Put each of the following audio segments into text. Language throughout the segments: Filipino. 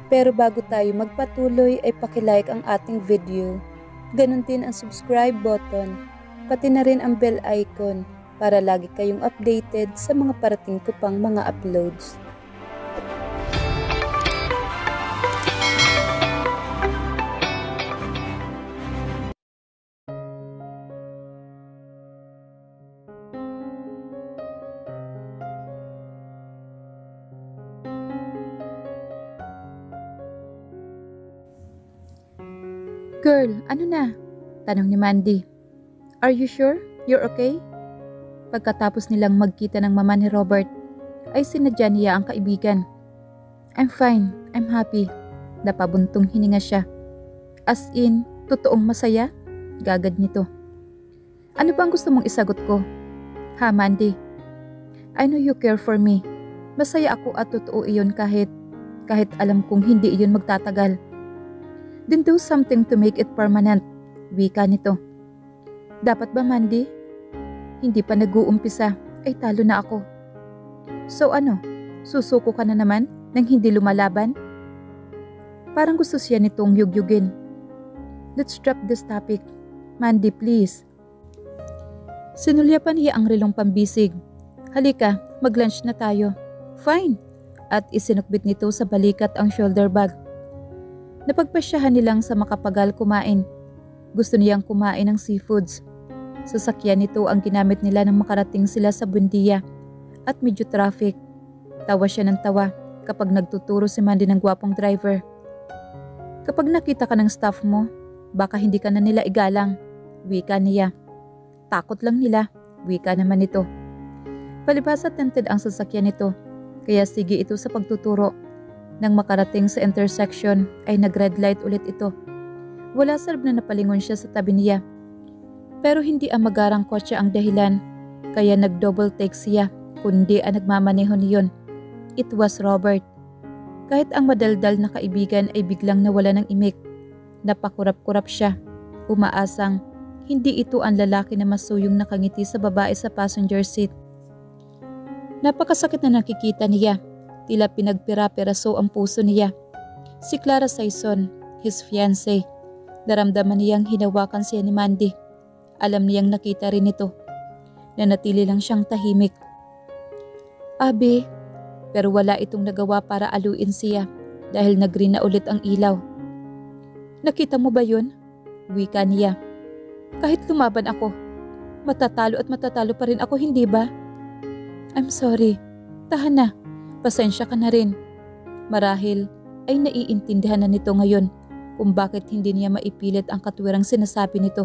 Pero bago tayo magpatuloy ay pakilike ang ating video. Ganon din ang subscribe button, pati na rin ang bell icon para lagi kayong updated sa mga parating ko pang mga uploads. Girl, ano na? Tanong ni Mandy. Are you sure? You're okay? Pagkatapos nilang magkita ng mama ni Robert, ay sinadya niya ang kaibigan. I'm fine, I'm happy. Napabuntong hininga siya. As in, totoong masaya? Gagad nito. Ano ba ang gusto mong isagot ko? Ha, Mandy? I know you care for me. Masaya ako at totoo iyon kahit alam kong hindi iyon magtatagal. Then do something to make it permanent, wika nito. Dapat ba, Mandy? Hindi pa nag-uumpisa, ay talo na ako. So ano, susuko ka na naman nang hindi lumalaban? Parang gusto siya nitong yugyugin. Let's drop this topic. Mandy, please. Sinulyapan niya ang relong pambisig. Halika, mag-lunch na tayo. Fine. At isinukbit nito sa balikat ang shoulder bag. Napagpasyahan nilang sa makapagal kumain. Gusto niyang kumain ng seafoods. Sasakyan nito ang ginamit nila nang makarating sila sa Buendia at medyo traffic. Tawa siya ng tawa kapag nagtuturo si Mandy ng gwapong driver. Kapag nakita ka ng staff mo, baka hindi ka na nila igalang, wika niya. Takot lang nila, wika naman ito. Palibhasa tented ang sasakyan nito, kaya sige ito sa pagtuturo. Nang makarating sa intersection ay nag-red light ulit ito. Wala sarap na napalingon siya sa tabi niya. Pero hindi ang magarang kotse ang dahilan, kaya nag-double take siya, kundi ang nagmamaneho niyon. It was Robert. Kahit ang madaldal na kaibigan ay biglang nawala ng imik. Napakurap-kurap siya, umaasang hindi ito ang lalaki na masuyong nakangiti sa babae sa passenger seat. Napakasakit na nakikita niya. Tila pinagpira-piraso ang puso niya. Si Clara Saison, his fiancé. Naramdaman niyang hinawakan siya ni Mandy. Alam niyang nakita rin ito. Nanatili lang siyang tahimik. Abi, pero wala itong nagawa para aluin siya dahil nag-green na ulit ang ilaw. Nakita mo ba yun? Wika niya. Kahit lumaban ako, matatalo at matatalo pa rin ako, hindi ba? I'm sorry. Tahan na. Pasensya ka na rin. Marahil ay naiintindihan na nito ngayon kung bakit hindi niya maipilit ang katwirang sinasabi nito.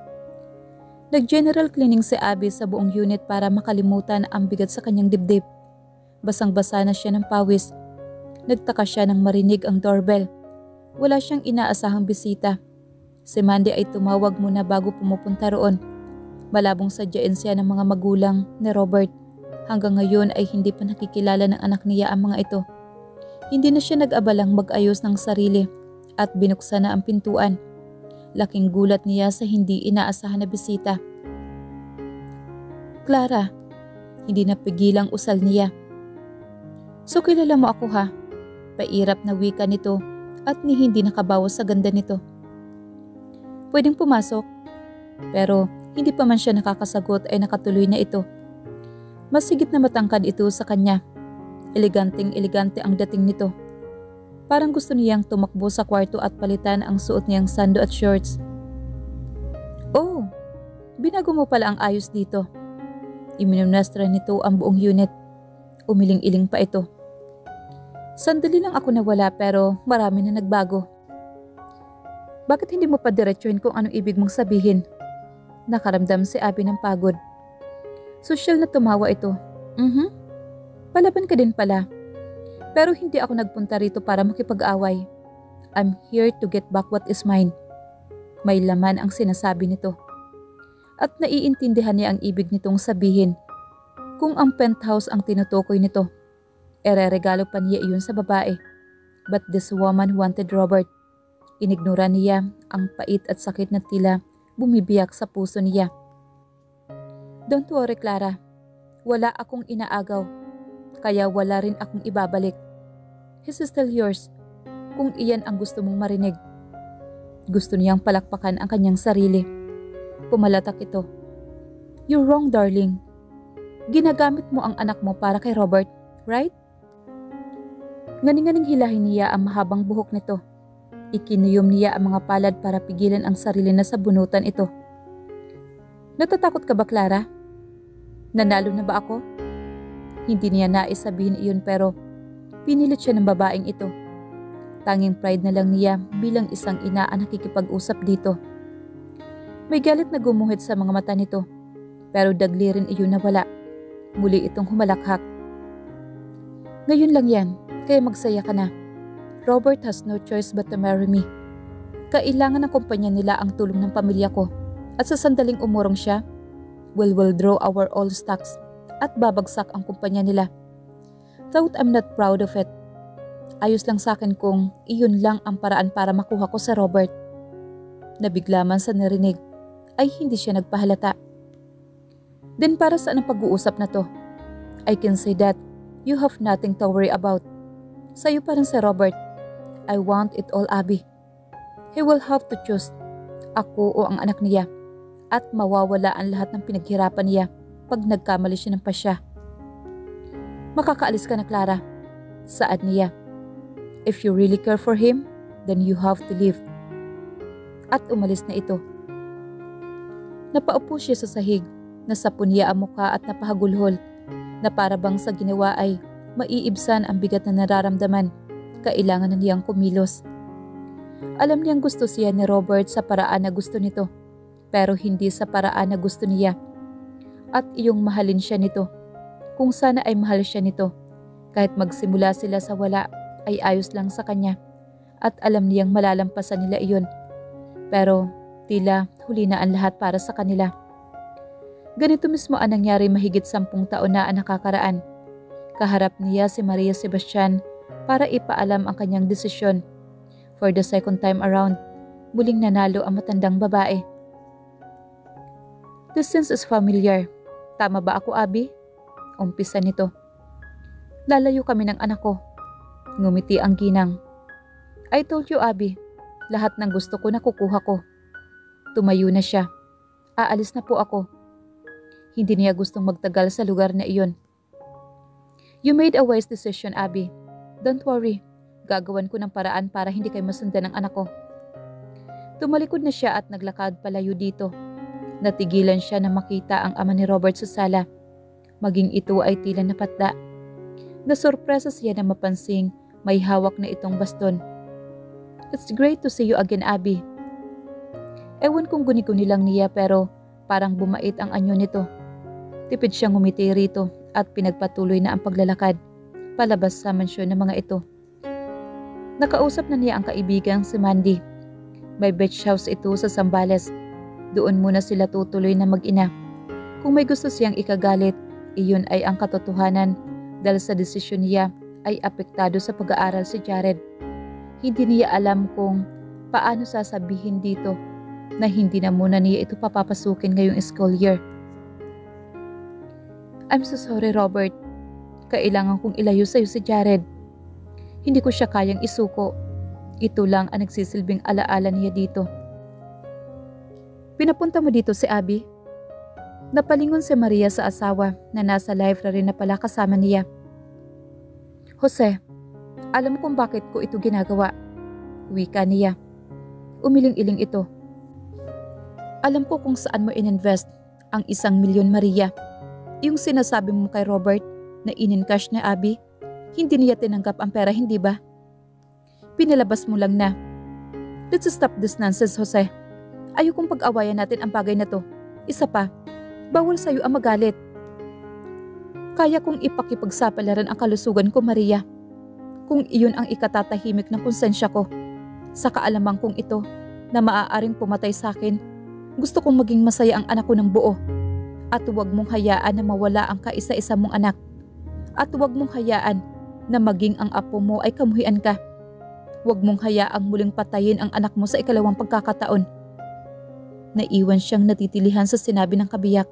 Nag-general cleaning si Abby sa buong unit para makalimutan ang bigat sa kanyang dibdib. Basang-basa na siya ng pawis. Nagtaka siya nang marinig ang doorbell. Wala siyang inaasahang bisita. Si Mandy ay tumawag muna bago pumupunta roon. Malabong sadyain siya ng mga magulang ni Robert. Hanggang ngayon ay hindi pa nakikilala ng anak niya ang mga ito. Hindi na siya nag-abalang mag-ayos ng sarili at binuksan na ang pintuan. Laking gulat niya sa hindi inaasahan na bisita. Clara, hindi napigilang usal niya. So kilala mo ako ha? Pairap na wika nito at ni hindi nakabawas sa ganda nito. Pwedeng pumasok. Pero hindi pa man siya nakakasagot ay nakatuloy na ito. Mas higit na matangkad ito sa kanya. Eleganteng-elegante ang dating nito. Parang gusto niyang tumakbo sa kwarto at palitan ang suot niyang sando at shorts. Oh, binago mo pala ang ayos dito. Iminumnastra nito ang buong unit. Umiling-iling pa ito. Sandali lang ako nawala pero marami na nagbago. Bakit hindi mo pa diretsuhin kung anong ibig mong sabihin? Nakaramdam si Abby ng pagod. Sosyal na tumawa ito. Palaban ka din pala. Pero hindi ako nagpunta rito para makipag-away. I'm here to get back what is mine. May laman ang sinasabi nito. At naiintindihan niya ang ibig nitong sabihin. Kung ang penthouse ang tinutukoy nito, ereregalo pa niya iyon sa babae. But this woman wanted Robert. Inignora niya ang pait at sakit na tila bumibiyak sa puso niya. Don't worry, Clara. Wala akong inaagaw. Kaya wala rin akong ibabalik. He's still yours. kung iyan ang gusto mong marinig. Gusto niyang palakpakan ang kanyang sarili. Pumalatak ito. You're wrong, darling. Ginagamit mo ang anak mo para kay Robert, right? Nganing-nganing hilahin niya ang mahabang buhok nito. Ikinuyom niya ang mga palad para pigilan ang sarili na sabunutan ito. Natatakot ka ba, Clara? Nanalo na ba ako? Hindi niya nais sabihin iyon pero pinilit siya ng babaeng ito. Tanging pride na lang niya bilang isang ina ang nakikipag-usap dito. May galit na gumuhit sa mga mata nito pero dagli rin iyon na wala. Muli itong humalakhak. Ngayon lang yan, kaya magsaya ka na. Robert has no choice but to marry me. Kailangan ng kumpanya nila ang tulong ng pamilya ko at sa sandaling umurong siya, we'll withdraw our all stocks at babagsak ang kumpanya nila. Though I'm not proud of it. Ayos lang sa akin kung iyon lang ang paraan para makuha ko sa Robert. Nabigla man sa narinig, ay hindi siya nagpahalata. Then para saan ang pag-uusap na to? I can say that you have nothing to worry about. Sa'yo pa rin si Robert. I want it all, Abby. He will have to choose. Ako o ang anak niya. At mawawala ang lahat ng pinaghirapan niya pag nagkamali siya ng pasya. Makakaalis ka na, Clara. Saad niya. If you really care for him, then you have to leave. At umalis na ito. Napaupo siya sa sahig, nasapon niya ang mukha at napahagulhol, na para bang sa ginawa ay maiibsan ang bigat na nararamdaman. Kailangan na niyang kumilos. Alam niyang gusto siya ni Robert sa paraan na gusto nito, pero hindi sa paraan na gusto niya. At iyong mahalin siya nito. Kung sana ay mahal siya nito, kahit magsimula sila sa wala, ay ayos lang sa kanya. At alam niyang malalampasan nila iyon. Pero tila huli na ang lahat para sa kanila. Ganito mismo ang nangyari mahigit 10 taon na ang nakakaraan. Kaharap niya si Maria Sebastian para ipaalam ang kanyang desisyon. For the second time around, muling nanalo ang matandang babae. This sense is familiar. Tama ba ako, Abby? Umpisa nito. Lalayo kami ng anak ko. Ngumiti ang ginang. I told you, Abby, lahat ng gusto ko nakukuha ko. Tumayo na siya. Aalis na po ako. Hindi niya gustong magtagal sa lugar na iyon. You made a wise decision, Abby. Don't worry. Gagawan ko ng paraan para hindi kayo masundan ng anak ko. Tumalikod na siya at naglakad palayo dito. Natigilan siya na makita ang ama ni Robert sa sala. Maging ito ay tila napatda. Nasurpresa siya na mapansing may hawak na itong baston. It's great to see you again, Abby. Ewan kung guni-guni lang niya pero parang bumait ang anyo nito. Tipid siyang ngumiti rito at pinagpatuloy na ang paglalakad palabas sa mansyon ng mga ito. Nakausap na niya ang kaibigang si Mandy. May beach house ito sa Zambales. Doon muna sila tutuloy na mag-ina. Kung may gusto siyang ikagalit, iyon ay ang katotohanan dahil sa desisyon niya ay apektado sa pag-aaral si Jared. Hindi niya alam kung paano sasabihin dito na hindi na muna niya ito papapasukin ngayong school year. I'm so sorry, Robert. Kailangan kong ilayo sa'yo si Jared. Hindi ko siya kayang isuko. Ito lang ang nagsisilbing alaala niya dito. Pinapunta mo dito si Abby? Napalingon si Maria sa asawa na nasa library na pala kasama niya. Jose, alam kung bakit ko ito ginagawa. Wika niya. Umiling-iling ito. Alam ko kung saan mo ininvest ang 1 milyon, Maria. Yung sinasabi mo kay Robert na in-encash na Abby, hindi niya tinanggap ang pera, hindi ba? Pinalabas mo lang na. Let's stop this nonsense, Jose. Ayokong pag-awayan natin ang bagay na to. Isa pa, bawal sa'yo ang magalit. Kaya kong ipakipagsapalaran ang kalusugan ko, Maria. Kung iyon ang ikatatahimik ng konsensya ko, sa kaalamang kong ito na maaaring pumatay sa akin, gusto kong maging masaya ang anak ko ng buo. At huwag mong hayaan na mawala ang kaisa-isa mong anak. At huwag mong hayaan na maging ang apo mo ay kamuhian ka. Huwag mong hayaang muling patayin ang anak mo sa ikalawang pagkakataon. Naiwan siyang natitilihan sa sinabi ng kabiyak.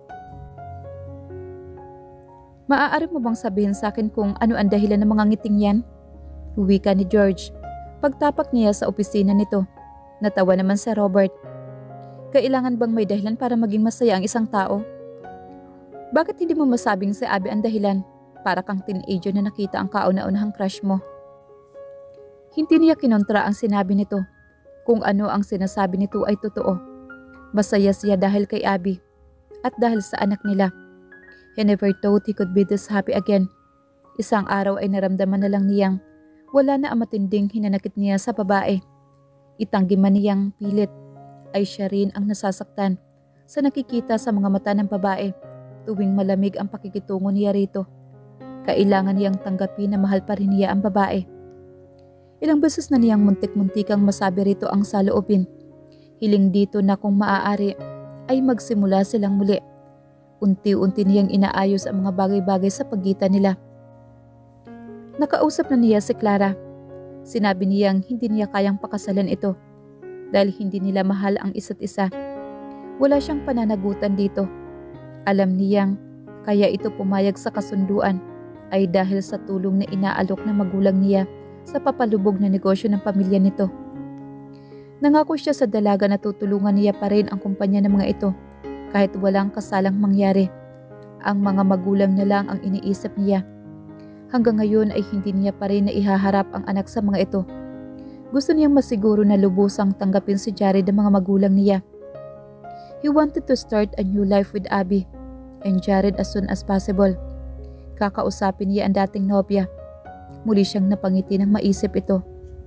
Maaari mo bang sabihin sa akin kung ano ang dahilan ng mga ngiting yan? Wika ni George. Pagtapak niya sa opisina nito, natawa naman si Robert. Kailangan bang may dahilan para maging masaya ang isang tao? Bakit hindi mo masabing si Abby ang dahilan? Para kang teenager na nakita ang kauna-unahang crush mo. Hindi niya kinontra ang sinabi nito. Kung ano ang sinasabi nito ay totoo. Masaya siya dahil kay Abby at dahil sa anak nila. He never thought he could be this happy again. Isang araw ay naramdaman na lang niyang wala na ang matinding hinanakit niya sa babae. Itanggi man niyang pilit, ay siya rin ang nasasaktan sa nakikita sa mga mata ng babae tuwing malamig ang pakikitungo niya rito. Kailangan niyang tanggapin na mahal pa rin niya ang babae. Ilang beses na niyang muntik-muntikang masabi rito ang saloobin. Hiling dito na kung maaari ay magsimula silang muli. Unti-unti niyang inaayos ang mga bagay-bagay sa pagitan nila. Nakausap na niya si Clara. Sinabi niyang hindi niya kayang pakasalan ito dahil hindi nila mahal ang isa't isa. Wala siyang pananagutan dito. Alam niyang kaya ito pumayag sa kasunduan ay dahil sa tulong na inaalok ng magulang niya sa papalubog na negosyo ng pamilya nito. Nangako siya sa dalaga na tutulungan niya pa rin ang kumpanya ng mga ito kahit walang kasalang mangyari. Ang mga magulang na lang ang iniisip niya. Hanggang ngayon ay hindi niya pa rin naihaharap ang anak sa mga ito. Gusto niyang masiguro na lubusang tanggapin si Jared ng mga magulang niya. He wanted to start a new life with Abby and Jared as soon as possible. Kakausapin niya ang dating nobya. Muli siyang napangiti nang maisip ito.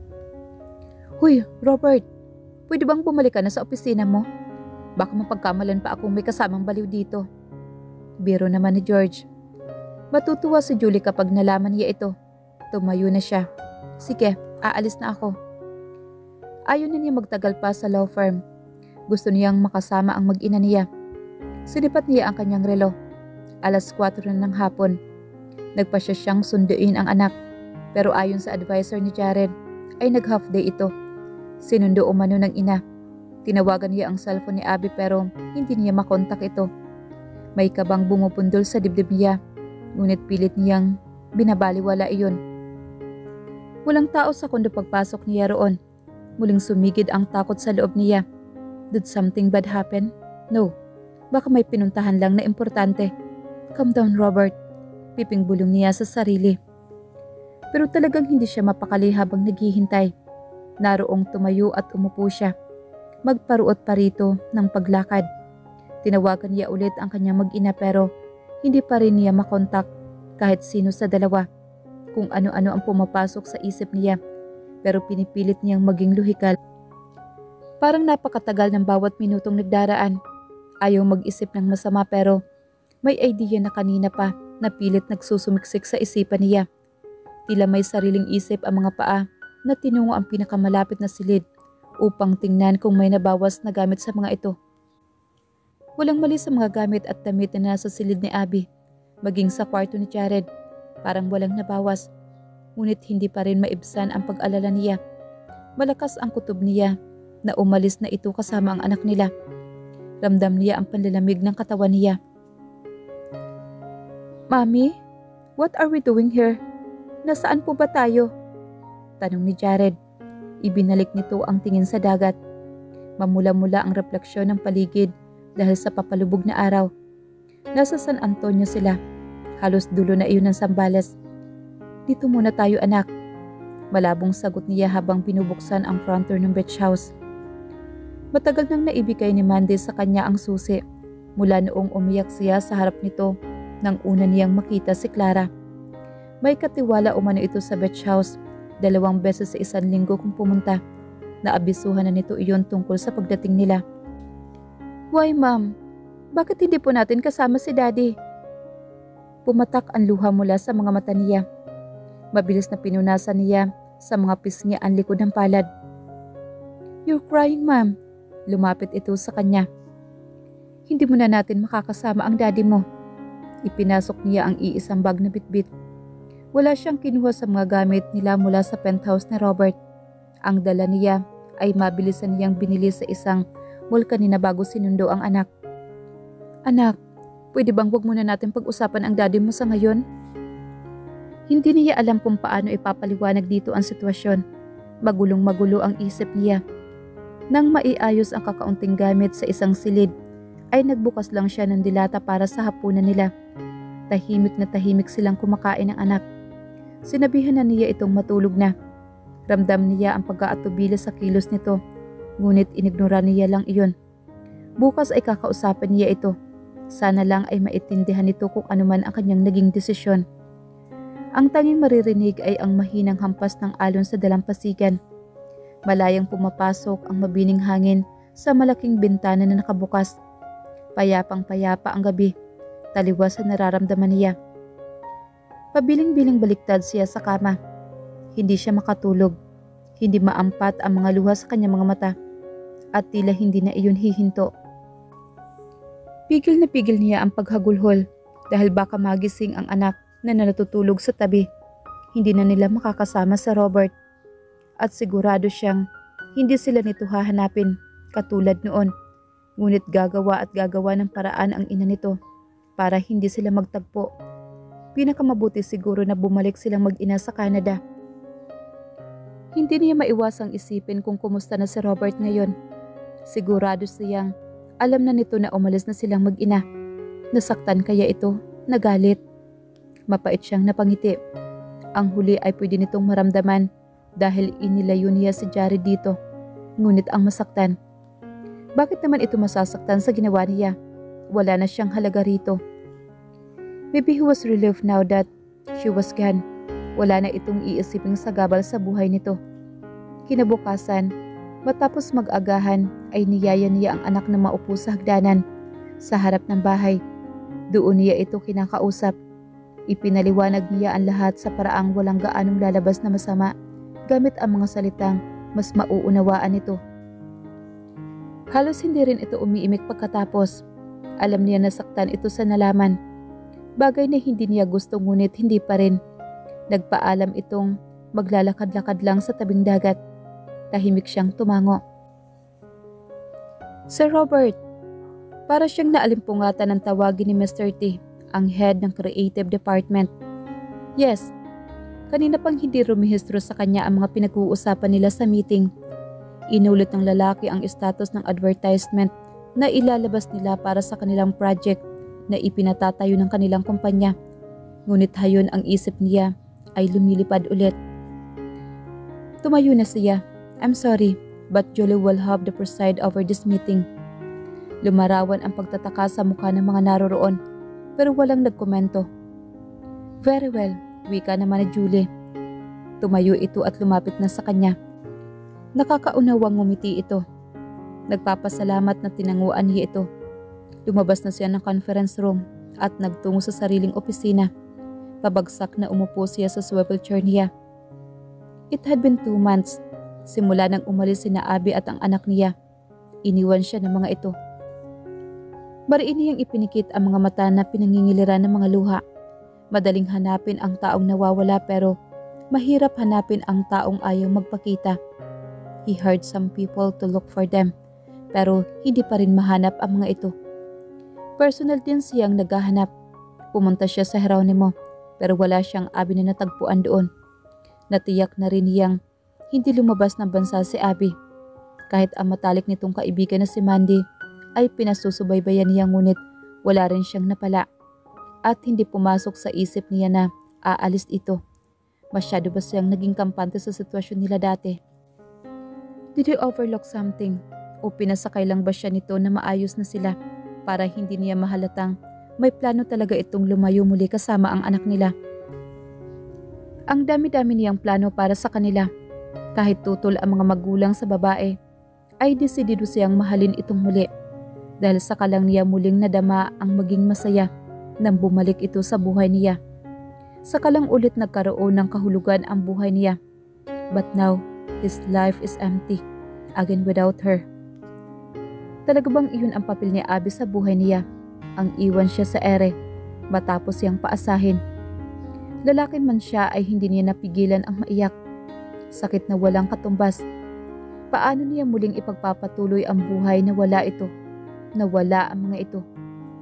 Huy, Robert, pwede bang bumalik ka na sa opisina mo? Baka mapagkamalan pa akong may kasamang baliw dito. Biro naman ni George. Matutuwa si Julie kapag nalaman niya ito. Tumayo na siya. Sige, aalis na ako. Ayaw na niya magtagal pa sa law firm. Gusto niyang makasama ang mag-ina niya. Sinipat niya ang kanyang relo. 4:00 na ng hapon. Nagpasya siyang sunduin ang anak. Pero ayon sa advisor ni Jared, ay nag-half day ito. Sinundo umano ng ina. Tinawagan niya ang cellphone ni Abby pero hindi niya makontak ito. May kabang bumupundol sa dibdib niya. Ngunit pilit niyang binabaliwala iyon. Walang tao sa kondo pagpasok niya roon. Muling sumigid ang takot sa loob niya. Did something bad happen? No. Baka may pinuntahan lang na importante. Calm down, Robert. Piping bulong niya sa sarili. Pero talagang hindi siya mapakali habang naghihintay. Naroong tumayo at umupo siya. Magparuot pa rito ng paglakad. Tinawagan niya ulit ang kanyang mag-ina pero hindi pa rin niya makontak kahit sino sa dalawa. Kung ano-ano ang pumapasok sa isip niya pero pinipilit niyang maging lohikal. Parang napakatagal ng bawat minutong nagdaraan. Ayaw mag-isip ng masama pero may idea na kanina pa na pilit nagsusumiksik sa isipan niya. Tila may sariling isip ang mga paa na tinungo ang pinakamalapit na silid upang tingnan kung may nabawas na gamit sa mga ito. Walang mali sa mga gamit at damit na nasa silid ni Abby, maging sa kwarto ni Jared. Parang walang nabawas, ngunit hindi pa rin maibsan ang pag-alala niya. Malakas ang kutob niya na umalis na ito kasama ang anak nila. Ramdam niya ang panlalamig ng katawan niya. Mami, what are we doing here? Nasaan po ba tayo? Tanong ni Jared. Ibinalik nito ang tingin sa dagat. Mamula-mula ang refleksyon ng paligid dahil sa papalubog na araw. Nasa San Antonio sila. Halos dulo na iyon ng Zambales. Dito muna tayo, anak. Malabong sagot niya habang binubuksan ang front door ng beach house. Matagal nang naibigay ni Mandy sa kanya ang susi mula noong umiyak siya sa harap nito nang una niyang makita si Clara. May katiwala umano ito sa beach house. 2 beses sa 1 linggo kung pumunta. Naabisuhan na nito iyon tungkol sa pagdating nila. Why, ma'am? Bakit hindi po natin kasama si Daddy? Pumatak ang luha mula sa mga mata niya. Mabilis na pinunasan niya sa mga pisngi ang likod ng palad. You're crying, ma'am. Lumapit ito sa kanya. Hindi mo na natin makakasama ang daddy mo. Ipinasok niya ang iisang bag na bitbit. Wala siyang kinuha sa mga gamit nila mula sa penthouse ni Robert. Ang dala niya ay mabilisan niyang binili sa isang mall kanina bago sinundo ang anak. Anak, pwede bang wag muna natin pag-usapan ang daddy mo sa ngayon? Hindi niya alam kung paano ipapaliwanag dito ang sitwasyon. Magulong-magulo ang isip niya. Nang maiayos ang kakaunting gamit sa isang silid, ay nagbukas lang siya ng dilata para sa hapunan nila. Tahimik na tahimik silang kumakain ng anak. Sinabihan na niya itong matulog na. Ramdam niya ang pag-aatubili sa kilos nito, ngunit inignora niya lang iyon. Bukas ay kakausapin niya ito. Sana lang ay maintindihan nito kung anuman ang kanyang naging desisyon. Ang tanging maririnig ay ang mahinang hampas ng alon sa dalampasigan. Malayang pumapasok ang mabining hangin sa malaking bintana na nakabukas. Payapang-payapa ang gabi, taliwas sa nararamdaman niya. Pabiling-biling baliktad siya sa kama. Hindi siya makatulog. Hindi maampat ang mga luha sa kanyang mga mata. At tila hindi na iyon hihinto. Pigil na pigil niya ang paghagulhol dahil baka magising ang anak na natutulog sa tabi. Hindi na nila makakasama sa Robert. At sigurado siyang hindi sila nito hahanapin katulad noon. Ngunit gagawa at gagawa ng paraan ang ina nito para hindi sila magtagpo. Pinakamabuti siguro na bumalik silang mag-ina sa Canada. Hindi niya maiwasang isipin kung kumusta na si Robert ngayon. Sigurado siyang alam na nito na umalis na silang mag-ina. Nasaktan kaya ito, nagalit. Mapait siyang napangiti. Ang huli ay pwede nitong maramdaman dahil inilayo niya si Jared dito. Ngunit ang masaktan. Bakit naman ito masasaktan sa ginawa niya? Wala na siyang halaga rito. Maybe he was relieved now that she was gone. Wala na itong iisiping sagabal sa buhay nito. Kinabukasan, matapos mag-agahan ay niyaya niya ang anak na maupo sa hagdanan sa harap ng bahay. Doon niya ito kinakausap. Ipinaliwanag niya ang lahat sa paraang walang gaanong lalabas na masama gamit ang mga salitang mas mauunawaan nito. Halos hindi rin ito umiimik pagkatapos. Alam niya na saktan ito sa nalaman. Bagay na hindi niya gusto ngunit hindi pa rin. Nagpaalam itong maglalakad-lakad lang sa tabing dagat. Tahimik siyang tumango. Sir Robert, para siyang naalimpungatan ng tawagin ni Mr. T, ang head ng creative department. Yes, kanina pang hindi rumihistro sa kanya ang mga pinag-uusapan nila sa meeting. Inulit ng lalaki ang status ng advertisement na ilalabas nila para sa kanilang project na ipinatatayo ng kanilang kumpanya. Ngunit hayon ang isip niya ay lumilipad ulit. Tumayo na siya. I'm sorry, but Julie will have the preside over this meeting. Lumarawan ang pagtataka sa mukha ng mga naroroon, pero walang nagkomento. Very well, wika naman ni Julie. Tumayo ito at lumapit na sa kanya. Nakakaunawang ngumiti ito. Nagpapasalamat na tinanguan niya ito. Lumabas na siya ng conference room at nagtungo sa sariling opisina. Pabagsak na umupo siya sa swivel chair niya. It had been 2 months simula nang umalis sina Abby at ang anak niya. Iniwan siya ng mga ito. Mariin niyang ipinikit ang mga mata na pinangingiliran ng mga luha. Madaling hanapin ang taong nawawala pero mahirap hanapin ang taong ayaw magpakita. He heard some people to look for them pero hindi pa rin mahanap ang mga ito. Personal din siyang naghahanap. Pumunta siya sa Geronimo pero wala siyang Abby na natagpuan doon. Natiyak na rin niyang hindi lumabas ng bansa si Abby. Kahit ang matalik nitong kaibigan na si Mandy ay pinasusubaybayan niya ngunit wala rin siyang napala. At hindi pumasok sa isip niya na aalis ito. Masyado ba siyang naging kampante sa sitwasyon nila dati? Did he overlook something? O pinasakay lang ba siya nito na maayos na sila para hindi niya mahalatang may plano talaga itong lumayo muli kasama ang anak nila? Ang dami-dami niyang plano para sa kanila. Kahit tutol ang mga magulang sa babae, ay desidido siyang mahalin itong muli. Dahil saka lang niya muling nadama ang maging masaya nang bumalik ito sa buhay niya. Saka lang ulit nagkaroon ng kahulugan ang buhay niya. But now, his life is empty, again without her. Talaga bang iyon ang papel ni Abby sa buhay niya? Ang iwan siya sa ere, matapos siyang paasahin. Lalaki man siya ay hindi niya napigilan ang maiyak. Sakit na walang katumbas. Paano niya muling ipagpapatuloy ang buhay na wala ito? Na wala ang mga ito?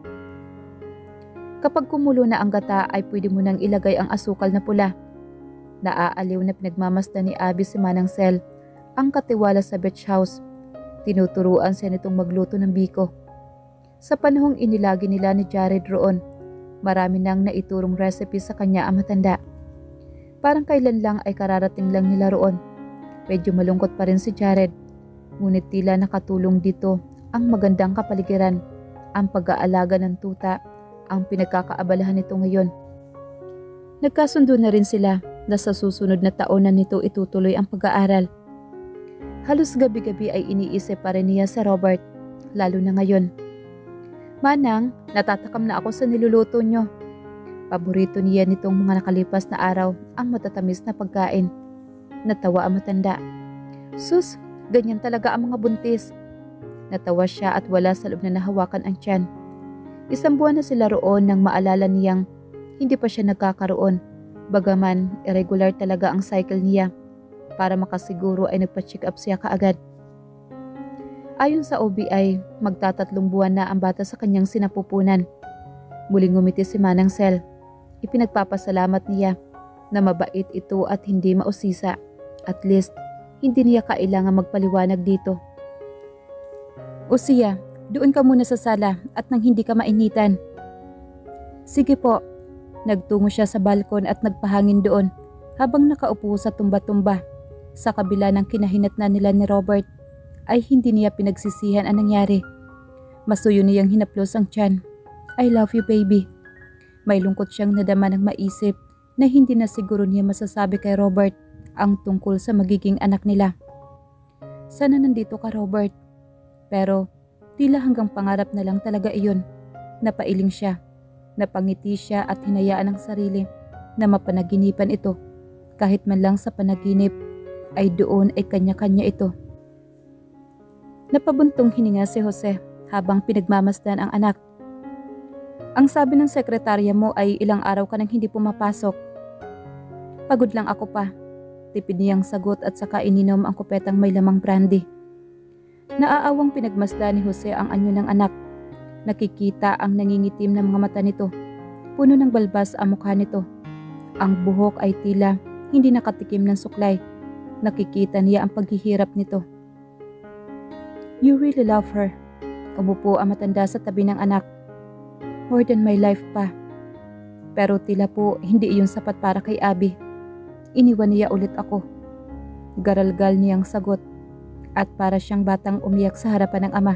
Kapag kumulo na ang gata ay pwede mo nang ilagay ang asukal na pula. Naaaliw na pinagmamasdan ni Abby si Manang Sel, ang katiwala sa beach house. Tinuturuan siya nitong magluto ng biko. Sa panahong inilagi nila ni Jared roon, marami nang naiturong recipe sa kanya ang matanda. Parang kailan lang ay kararating lang nila roon. Medyo malungkot pa rin si Jared, ngunit tila nakatulong dito ang magandang kapaligiran, ang pag-aalaga ng tuta, ang pinagkakaabalahan nito ngayon. Nagkasundo na rin sila na sa susunod na taon na nito itutuloy ang pag-aaral. Halos gabi-gabi ay iniisip pa rin niya sa Robert, lalo na ngayon. Manang, natatakam na ako sa niluluto nyo. Paborito niya nitong mga nakalipas na araw ang matatamis na pagkain. Natawa ang matanda. Sus, ganyan talaga ang mga buntis. Natawa siya at wala sa loob na nahawakan ang tiyan. 1 buwan na sila roon nang maalala niyang hindi pa siya nagkakaroon. Bagaman, irregular talaga ang cycle niya. Para makasiguro ay nagpa-check up siya kaagad. Ayon sa OBI, magta3 buwan na ang bata sa kanyang sinapupunan. Muling ngumiti si Manang Sel. Ipinagpapasalamat niya na mabait ito at hindi mausisa. At least, hindi niya kailangan magpaliwanag dito. O siya, doon ka muna sa sala at nang hindi ka mainitan. Sige po. Nagtungo siya sa balkon at nagpahangin doon habang nakaupo sa tumba-tumba. Sa kabila ng kinahinatnan nila ni Robert, ay hindi niya pinagsisihan ang nangyari. Masuyo niyang hinaplos ang tiyan. I love you, baby. May lungkot siyang nadama ng maisip na hindi na siguro niya masasabi kay Robert ang tungkol sa magiging anak nila. Sana nandito ka, Robert. Pero tila hanggang pangarap na lang talaga iyon. Napailing siya. Napangiti siya at hinayaan ang sarili na mapanaginipan ito. Kahit man lang sa panaginip, ay doon ay kanya-kanya ito. Napabuntong hininga si Jose habang pinagmamasdan ang anak. Ang sabi ng sekretarya mo ay ilang araw ka nang hindi pumapasok. Pagod lang ako pa. Tipid niyang sagot at saka ininom ang kupetang may lamang brandy. Naaawang pinagmasdan ni Jose ang anyo ng anak. Nakikita ang nangingitim na mga mata nito. Puno ng balbas ang mukha nito. Ang buhok ay tila hindi nakatikim ng suklay. Nakikita niya ang paghihirap nito. You really love her. Umupo ang matanda sa tabi ng anak. More than my life pa. Pero tila po hindi iyon sapat para kay Abby. Iniwan niya ulit ako. Garalgal niyang sagot at para siyang batang umiyak sa harapan ng ama.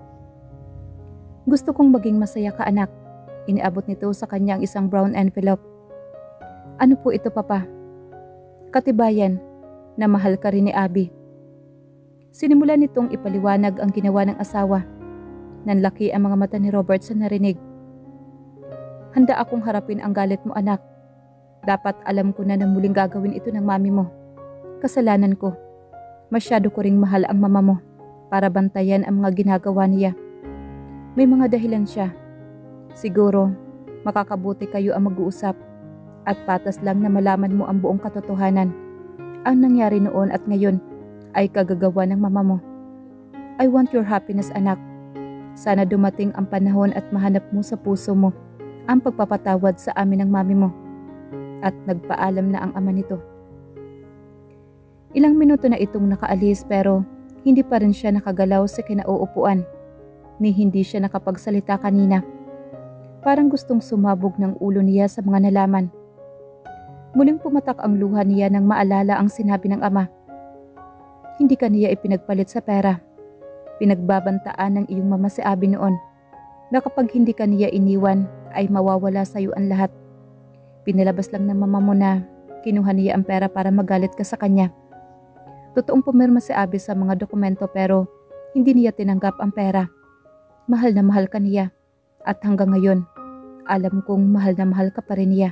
Gusto kong maging masaya ka, anak. Iniabot nito sa kanya ang isang brown envelope. Ano po ito, papa? Katibayan na mahal ka rin ni Abby. Sinimulan nitong ipaliwanag ang ginawa ng asawa. Nanlaki ang mga mata ni Robert sa narinig. Handa akong harapin ang galit mo, anak. Dapat alam ko na muling gagawin ito ng mami mo. Kasalanan ko. Masyado ko ring mahal ang mama mo para bantayan ang mga ginagawa niya. May mga dahilan siya. Siguro, makakabuti kayo ang mag-uusap at patas lang na malaman mo ang buong katotohanan. Ang nangyari noon at ngayon ay kagagawa ng mama mo. I want your happiness, anak. Sana dumating ang panahon at mahanap mo sa puso mo ang pagpapatawad sa amin ng mami mo. At nagpaalam na ang ama nito. Ilang minuto na itong nakaalis pero hindi pa rin siya nakagalaw sa kinauupuan. Ni hindi siya nakapagsalita kanina. Parang gustong sumabog ng ulo niya sa mga nalaman. Muling pumatak ang luha niya nang maalala ang sinabi ng ama. Hindi ka niya ipinagpalit sa pera. Pinagbabantaan ng iyong mama si Abby noon na kapag hindi ka niya iniwan ay mawawala sa iyo ang lahat. Pinalabas lang ng mama mo na kinuha niya ang pera para magalit ka sa kanya. Totoong pumirma si Abby sa mga dokumento pero hindi niya tinanggap ang pera. Mahal na mahal ka niya at hanggang ngayon alam kong mahal na mahal ka pa rin niya.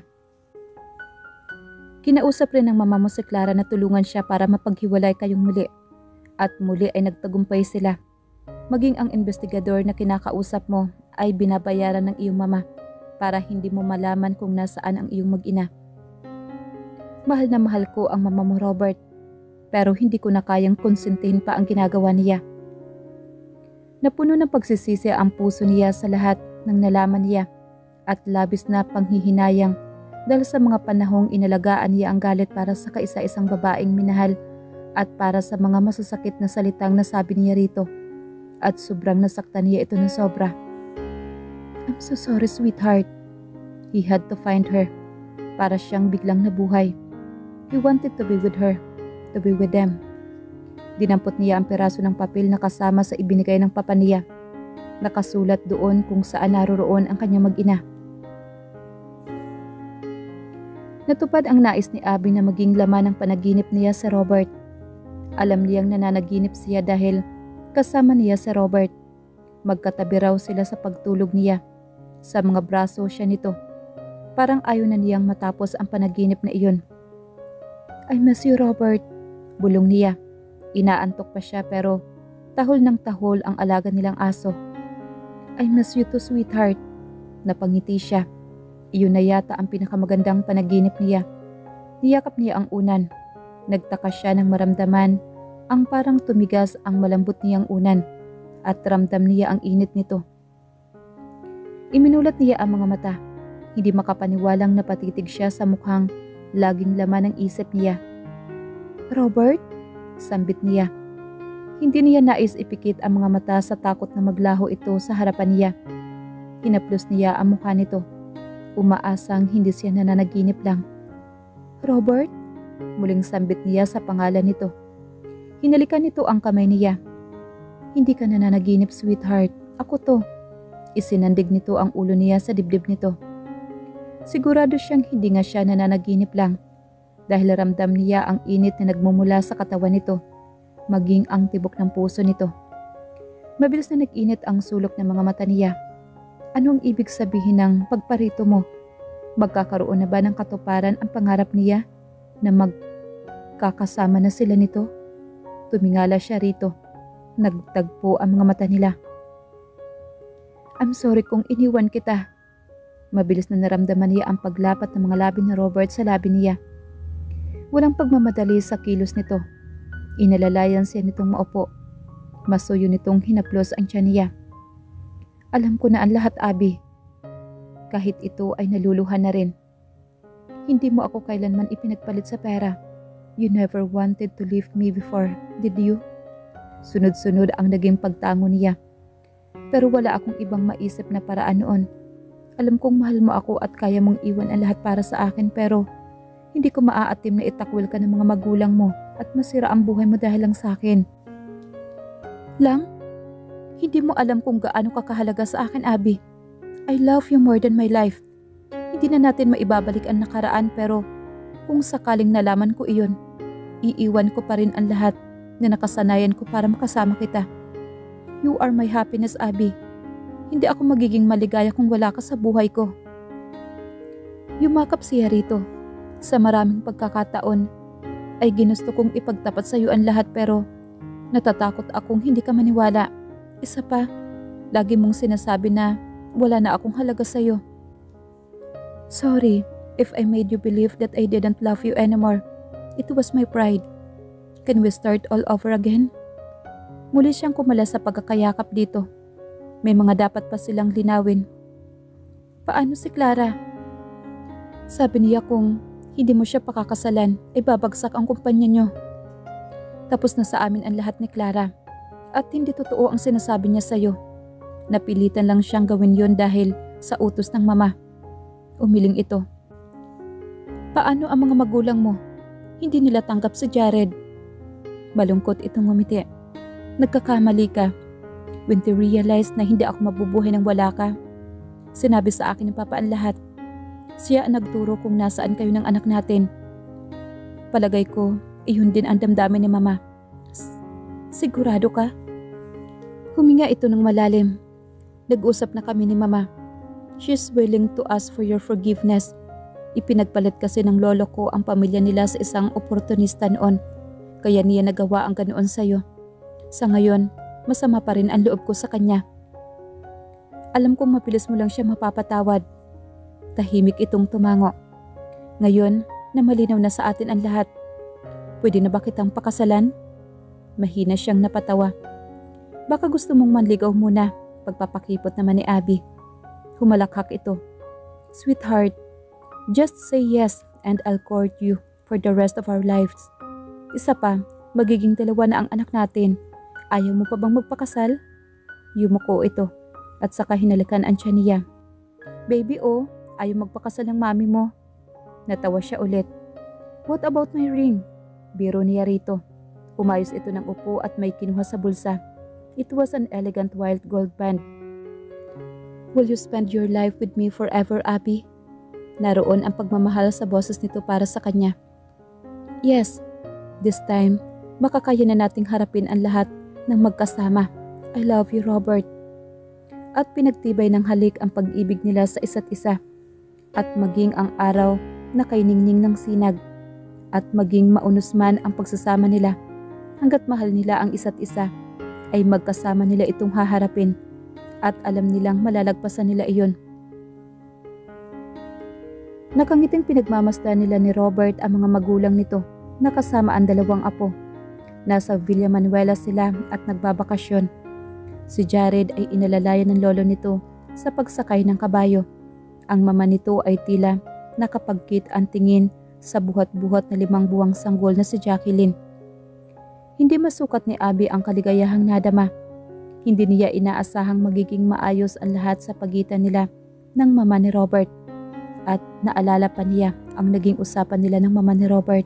Kinausap rin ng mama mo si Clara na tulungan siya para mapaghiwalay kayong muli at muli ay nagtagumpay sila. Maging ang investigador na kinakausap mo ay binabayaran ng iyong mama para hindi mo malaman kung nasaan ang iyong mag-ina. Mahal na mahal ko ang mama mo, Robert, pero hindi ko na kayang konsintihin pa ang ginagawa niya. Napuno ng pagsisisi ang puso niya sa lahat ng nalaman niya at labis na panghihinayang dahil sa mga panahong inalagaan niya ang galit para sa kaisa-isang babaeng minahal at para sa mga masasakit na salitang nasabi niya rito. At sobrang nasaktan niya ito ng sobra. I'm so sorry, sweetheart. He had to find her. Para siyang biglang nabuhay. He wanted to be with her, to be with them. Dinampot niya ang piraso ng papel na kasama sa ibinigay ng papa niya. Nakasulat doon kung saan naroroon ang kanyang mag-ina. Natupad ang nais ni Abby na maging laman ng panaginip niya sa Robert. Alam niyang nananaginip siya dahil kasama niya si Robert. Magkatabi raw sila sa pagtulog niya. Sa mga braso siya nito. Parang ayaw na niyang matapos ang panaginip na iyon. I miss you, Robert. Bulong niya. Inaantok pa siya pero tahol ng tahol ang alaga nilang aso. I miss you too, sweetheart. Napangiti siya. Iyon na yata ang pinakamagandang panaginip niya. Niyakap niya ang unan. Nagtaka siya nang maramdaman ang parang tumigas ang malambot niyang unan at ramdam niya ang init nito. Iminulat niya ang mga mata. Hindi makapaniwalang napatitig siya sa mukhang laging laman ng isip niya. Robert? Sambit niya. Hindi niya nais ipikit ang mga mata sa takot na maglaho ito sa harapan niya. Hinaplos niya ang mukha nito. Umaasang hindi siya nananaginip lang. Robert? Muling sambit niya sa pangalan nito. Hinalikan nito ang kamay niya. Hindi ka nananaginip, sweetheart. Ako to. Isinandig nito ang ulo niya sa dibdib nito. Sigurado siyang hindi nga siya nananaginip lang. Dahil ramdam niya ang init na nagmumula sa katawan nito. Maging ang tibok ng puso nito. Mabilis na nag-init ang sulok ng mga mata niya. Ano ang ibig sabihin ng pagparito mo? Magkakaroon na ba ng katuparan ang pangarap niya na magkakasama na sila nito? Tumingala siya rito. Nagtagpo ang mga mata nila. I'm sorry kung iniwan kita. Mabilis na naramdaman niya ang paglapat ng mga labi ni Robert sa labi niya. Walang pagmamadali sa kilos nito. Inalalayan siya nitong maupo. Masuyo nitong hinaplos ang tiyan niya. Alam ko na ang lahat, Abby. Kahit ito ay naluluhan na rin. Hindi mo ako kailanman ipinagpalit sa pera. You never wanted to leave me before, did you? Sunod-sunod ang naging pagtango niya. Pero wala akong ibang maisip na paraan noon. Alam kong mahal mo ako at kaya mong iwan ang lahat para sa akin pero hindi ko maaatim na itakwil ka ng mga magulang mo at masira ang buhay mo dahil lang sa akin. Lang? Hindi mo alam kung gaano ka kahalaga sa akin, Abby. I love you more than my life. Hindi na natin maibabalik ang nakaraan pero kung sakaling nalaman ko iyon, iiwan ko pa rin ang lahat na nakasanayan ko para makasama kita. You are my happiness, Abby. Hindi ako magiging maligaya kung wala ka sa buhay ko. Yumakap siya rito. Sa maraming pagkakataon ay ginusto kong ipagtapat sa iyo ang lahat pero natatakot akong hindi ka maniwala. Isa pa, lagi mong sinasabi na wala na akong halaga sa iyo. Sorry if I made you believe that I didn't love you anymore. It was my pride. Can we start all over again? Muli siyang kumala sa pagkakayakap dito. May mga dapat pa silang linawin. Paano si Clara? Sabi niya kung hindi mo siya pakakasalan, ay babagsak ang kumpanya niyo. Tapos na sa amin ang lahat ni Clara. At hindi totoo ang sinasabi niya sa'yo. Napilitan lang siyang gawin yon dahil sa utos ng mama. Umiling ito. Paano ang mga magulang mo? Hindi nila tanggap si Jared. Malungkot itong ngumiti. Nagkakamali ka. When they realized na hindi ako mabubuhay nang wala ka, sinabi sa akin ni Papa ang lahat. Siya ang nagturo kung nasaan kayo ng anak natin. Palagay ko, iyon din ang damdamin ni Mama. Sigurado ka? Huminga ito ng malalim. Nag-usap na kami ni Mama. She's willing to ask for your forgiveness. Ipinagpalit kasi ng lolo ko ang pamilya nila sa isang oportunista noon. Kaya niya nagawa ang ganoon sa'yo. Sa ngayon, masama pa rin ang loob ko sa kanya. Alam kong mapilis mo lang siya mapapatawad. Tahimik itong tumango. Ngayon, na malinaw na sa atin ang lahat. Pwede na ba kitang pakasalan? Mahina siyang napatawa. Baka gusto mong manligaw muna, pagpapakipot naman ni Abby. Humalakhak ito. Sweetheart, Just say yes and I'll court you for the rest of our lives. Isa pa, magiging dalawa na ang anak natin. Ayaw mo pa bang magpakasal? Yumuko ito at saka hinalikan ang tiyan niya. Baby ayaw magpakasal ng mami mo. Natawa siya ulit. What about my ring? Biro niya rito. Umayos ito ng upo at may kinuha sa bulsa. It was an elegant wild gold band. Will you spend your life with me forever, Abby? Naroon ang pagmamahal sa boses nito para sa kanya. Yes, this time, makakaya na nating harapin ang lahat ng magkasama. I love you, Robert. At pinagtibay ng halik ang pag-ibig nila sa isa't isa. At maging ang araw na kay ningning ng sinag. At maging maunos man ang pagsasama nila. Hanggat mahal nila ang isa't isa, ay magkasama nila itong haharapin. At alam nilang malalagpasan nila iyon. Nakangiting pinagmamasdan nila ni Robert ang mga magulang nito na kasama ang dalawang apo. Nasa Villa Manuela sila at nagbabakasyon. Si Jared ay inalalayan ng lolo nito sa pagsakay ng kabayo. Ang mama nito ay tila nakapagkit ang tingin sa buhat-buhat na 5 buwang sanggol na si Jacqueline. Hindi masukat ni Abby ang kaligayahang nadama. Hindi niya inaasahang magiging maayos ang lahat sa pagitan nila ng mama ni Robert. At naalala pa niya ang naging usapan nila ng mama ni Robert.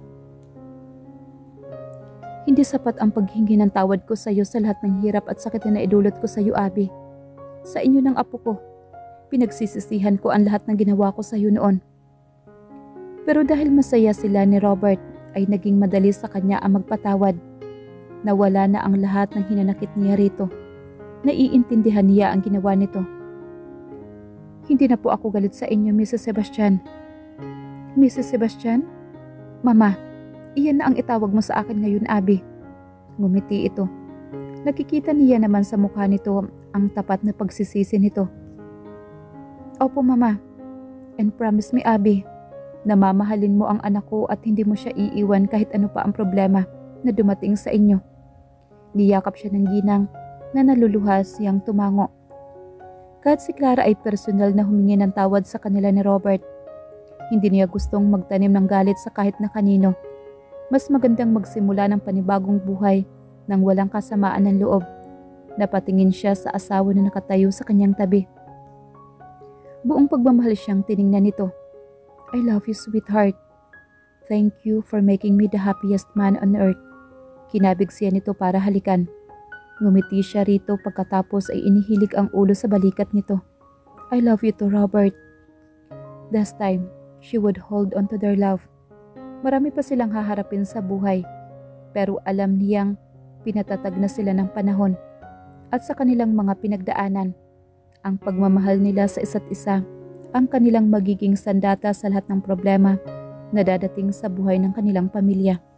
Hindi sapat ang paghingi ng tawad ko sa iyo sa lahat ng hirap at sakit na naidulot ko sa iyo, Abby. Sa inyo ng apo ko, pinagsisisihan ko ang lahat ng ginawa ko sa iyo noon. Pero dahil masaya sila ni Robert, ay naging madali sa kanya ang magpatawad. Nawala na ang lahat ng hinanakit niya rito. Naiintindihan niya ang ginawa nito. Hindi na po ako galit sa inyo, Mrs. Sebastian. Mrs. Sebastian? Mama, iyan na ang itawag mo sa akin ngayon, Abby. Ngumiti ito. Nakikita niya naman sa mukha nito ang tapat na pagsisisi nito. Opo, Mama. And promise me, Abby, na mamahalin mo ang anak ko at hindi mo siya iiwan kahit ano pa ang problema na dumating sa inyo. Niyakap siya ng ginang na naluluhas siyang tumango. Kahit si Clara ay personal na humingi ng tawad sa kanila ni Robert. Hindi niya gustong magtanim ng galit sa kahit na kanino. Mas magandang magsimula ng panibagong buhay nang walang kasamaan ng loob. Napatingin siya sa asawa na nakatayo sa kanyang tabi. Buong pagmamahal siyang tiningnan nito. I love you, sweetheart. Thank you for making me the happiest man on earth. Kinabig siya nito para halikan. Ngumiti siya rito pagkatapos ay inihilig ang ulo sa balikat nito. I love you too, Robert. This time, she would hold on to their love. Marami pa silang haharapin sa buhay. Pero alam niyang pinatatag na sila ng panahon. At sa kanilang mga pinagdaanan, ang pagmamahal nila sa isa't isa, ang kanilang magiging sandata sa lahat ng problema na dadating sa buhay ng kanilang pamilya.